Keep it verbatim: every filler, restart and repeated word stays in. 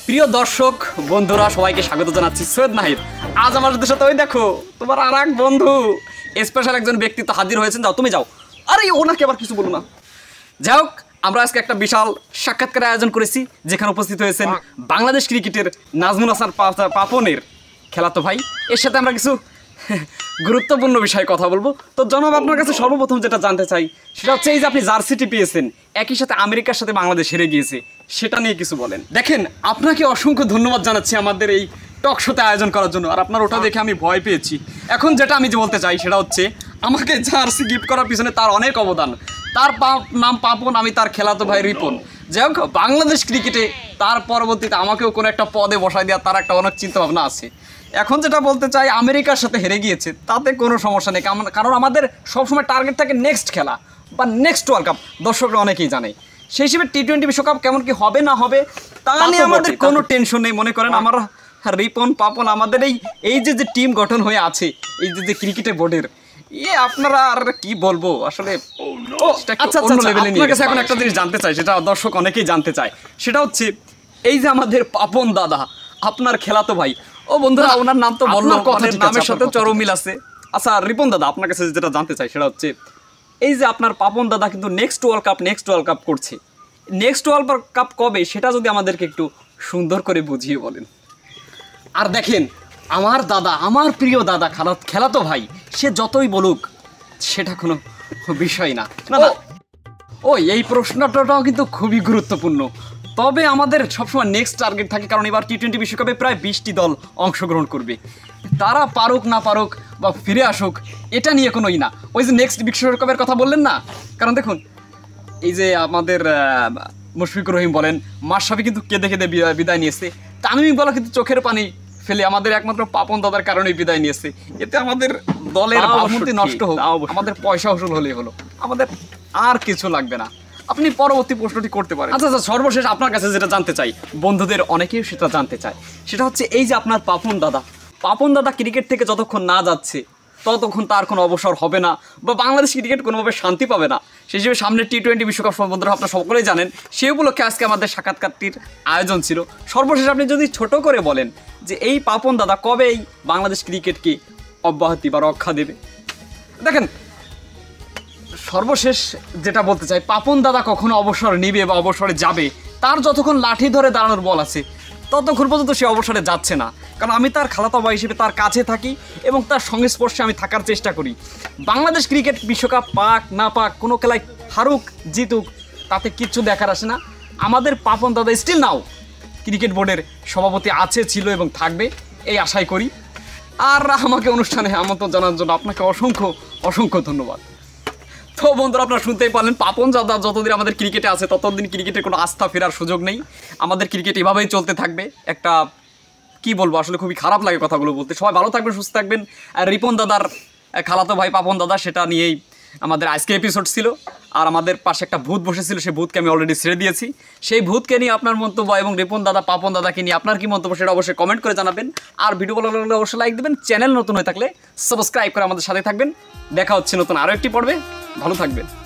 প্রিয় দর্শক বন্ধুরা সবাইকে স্বাগত জানাচ্ছি সৈয়দ নাহিদ। আজ আমাদের সাথে ওই দেখো তোমার আর এক বন্ধু স্পেশাল একজন ব্যক্তিত্ব হাজির হয়েছেন। যাও তুমি যাও, আরে ওনাকে আবার কিছু বলো না। যাই হোক, আমরা আজকে একটা বিশাল সাক্ষাৎকারের আয়োজন করেছি, যেখানে উপস্থিত হয়েছেন বাংলাদেশ ক্রিকেটের নাজমুল হাসান পাপনের খেলাতো ভাই। এর সাথে আমরা কিছু গুরুত্বপূর্ণ বিষয়ে কথা বলবো। তো জনাব, আপনার কাছে সর্বপ্রথম যেটা জানতে চাই সেটা হচ্ছে এই যে আপনি জার্সিটি পেয়েছেন, একই সাথে আমেরিকার সাথে বাংলাদেশ হেরে গিয়েছে, সেটা নিয়ে কিছু বলেন। দেখেন, আপনাকে অসংখ্য ধন্যবাদ জানাচ্ছি আমাদের এই টক শোতে আয়োজন করার জন্য। আর আপনার ওটা দেখে আমি ভয় পেয়েছি। এখন যেটা আমি যে বলতে চাই সেটা হচ্ছে আমাকে জার্সি গিফট করার পিছনে তার অনেক অবদান। তার নাম পাপন, আমি তার খেলাতো ভাই রিপন। যাই হোক, বাংলাদেশ ক্রিকেটে তার পরবর্তীতে আমাকেও কোনো একটা পদে বসাই দেওয়ার তার একটা অনেক চিন্তা ভাবনা আছে। এখন যেটা বলতে চাই, আমেরিকার সাথে হেরে গিয়েছে তাতে কোনো সমস্যা নেই, কারণ আমাদের সবসময় টার্গেট থাকে নেক্সট খেলা বা নেক্সট ওয়ার্ল্ড কাপ। দর্শকরা অনেকেই জানে, সেই হিসেবে টি টোয়েন্টি বিশ্বকাপ কেমন কি হবে না হবে তা নিয়ে আমাদের কোনো টেনশন নেই। মনে করেন আমরা রিপন পাপন আমাদের এই এই যে যে টিম গঠন হয়ে আছে, এই যে যে ক্রিকেটের বোর্ডের, ইয়ে আপনারা আর কি বলবো আসলে। আচ্ছা, আপনার কাছে এখন একটা জিনিস জানতে চাই, সেটা দর্শক অনেকেই জানতে চায়, সেটা হচ্ছে এই যে আমাদের পাপন দাদা আপনার খেলাতো ভাই, ও বন্ধুরা ওনার নাম তো বললো, নামের সাথে চরম মিল আছে। আচ্ছা রিপন দাদা, আপনার কাছে যেটা জানতে চাই সেটা হচ্ছে এই যে আপনার পাপন দাদা কিন্তু next world cup next world cup করছে, নেক্সট ওয়ার্ল্ড কাপ কবে সেটা যদি আমাদেরকে একটু সুন্দর করে বুঝিয়ে বলেন। আর দেখেন, আমার দাদা, আমার প্রিয় দাদা খেলা খেলাতো ভাই, সে যতই বলুক সেটা কোনো বিষয় না। না না ও এই প্রশ্নটাও কিন্তু খুবই গুরুত্বপূর্ণ। তবে আমাদের সবসময় নেক্সট টার্গেট থাকে, কারণ এবার টি টোয়েন্টি বিশ্বকাপে প্রায় বিশটি দল অংশগ্রহণ করবে। তারা পারুক না পারুক বা ফিরে আসুক, এটা নিয়ে কোনোই না। ওই যে নেক্সট বিশ্বকাপের কথা বললেন না, কারণ দেখুন এই যে আমাদের মুশফিকুর রহিম বলেন, মাশরাফি কিন্তু কেঁদে কেঁদে বিদায় নিয়েছে, তামিম ইকবালও কিন্তু চোখের পানি ফেলে আমাদের একমাত্র পাপন দাদার কারণেই বিদায় নিয়েছে। এতে আমাদের দলের ভাবমূর্তি নষ্ট হোক, আমাদের পয়সা উসুল হলেই হলো, আমাদের আর কিছু লাগবে না। আপনি পরবর্তী প্রশ্নটি করতে পারেন। আচ্ছা আচ্ছা, সর্বশেষ আপনার কাছে যেটা জানতে চাই, বন্ধুদের অনেকেই সেটা জানতে চায়, সেটা হচ্ছে এই যে আপনার পাপন দাদা, পাপন দাদা ক্রিকেট থেকে যতক্ষণ না যাচ্ছে ততক্ষণ তার কোনো অবসর হবে না, বা বাংলাদেশ ক্রিকেট কোনোভাবে শান্তি পাবে না। সেই হিসেবে সামনে টি টোয়েন্টি বিশ্বকাপ বন্ধুরা আপনারা সকলেই জানেন, সেই উপলক্ষে আজকে আমাদের সাক্ষাৎকারটির আয়োজন ছিল। সর্বশেষ আপনি যদি ছোট করে বলেন যে এই পাপন দাদা কবে এই বাংলাদেশ ক্রিকেটকে অব্যাহতি বা রক্ষা দেবে। দেখেন, সর্বশেষ যেটা বলতে চাই, পাপন দাদা কখনো অবসর নিবে বা অবসরে যাবে, তার যতক্ষণ লাঠি ধরে দাঁড়ানোর বল আছে ততক্ষণ পর্যন্ত সে অবসরে যাচ্ছে না। কারণ আমি তার খালাতো ভাই হিসেবে তার কাছে থাকি এবং তার সংস্পর্শে আমি থাকার চেষ্টা করি। বাংলাদেশ ক্রিকেট বিশ্বকাপ পাক না পাক, কোনো খেলায় হারুক জিতুক, তাতে কিচ্ছু দেখার আসে না। আমাদের পাপন দাদা স্টিল নাও ক্রিকেট বোর্ডের সভাপতি আছে, ছিল এবং থাকবে, এই আশাই করি। আর আমাকে অনুষ্ঠানে আমন্ত্রণ জানানোর জন্য আপনাকে অসংখ্য অসংখ্য ধন্যবাদ। তো বন্ধুরা, আপনারা শুনতেই পারলেন, পাপন দাদা যতদিন আমাদের ক্রিকেটে আছে ততদিন ক্রিকেটের কোনো আস্থা ফেরার সুযোগ নেই। আমাদের ক্রিকেট এভাবেই চলতে থাকবে। একটা কি বলবো, আসলে খুবই খারাপ লাগে কথাগুলো বলতে। সবাই ভালো থাকবেন, সুস্থ থাকবেন। আর রিপন দাদার খালাতো ভাই পাপন দাদা, সেটা নিয়েই আমাদের আজকে এপিসোড ছিল। আর আমাদের পাশে একটা ভূত বসেছিল, সেই ভূতকে আমি অলরেডি ছেড়ে দিয়েছি। সেই ভূতকে নিয়ে আপনার মন্তব্য এবং রিপন দাদা পাপন দাদাকে নিয়ে আপনার কি মন্তব্য সেটা অবশ্যই কমেন্ট করে জানাবেন। আর ভিডিও ভালো লাগলে অবশ্যই লাইক দেবেন। চ্যানেল নতুন হয়ে থাকলে সাবস্ক্রাইব করে আমাদের সাথে থাকবেন। দেখা হচ্ছে নতুন আরও একটি পর্বে। ভালো থাকবেন।